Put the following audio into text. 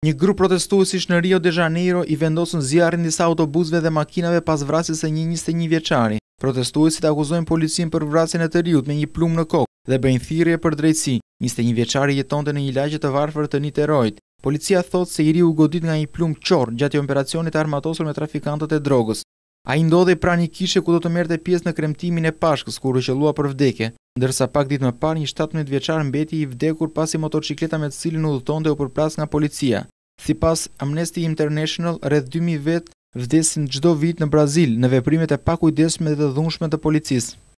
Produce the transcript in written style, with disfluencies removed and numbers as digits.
Një grup protestuesish në Rio de Janeiro i vendosën zjarrin disa autobusëve dhe makinave pas vrasjes së një 21 vjeçari. Protestuesit akuzojnë policinë për vrasjen e të riut me një plumë në kokë dhe bëjnë thirrje për drejtësi. 21 vjeçari jetonte në një lagje të varfër të Niteróit. Policia thotë se i riu u godit nga një plumë qorr gjatë operacionit të armatosur me trafikantët e drogës. Ai ndodhej pranë një kishe ku do të merrte pjesë në kremtimin e Pashkës, kur u qellua për vdekje, ndërsa pak ditë më parë një 17 vjeçar mbeti i vdekur pasi motocikleta me të cilin udhëtonte u përplas nga policia. Sipas Amnesty International, rreth 2000 vet vdesin çdo vit në Brazil në veprimet e pakujdesshme dhe të dhunshme të policisë.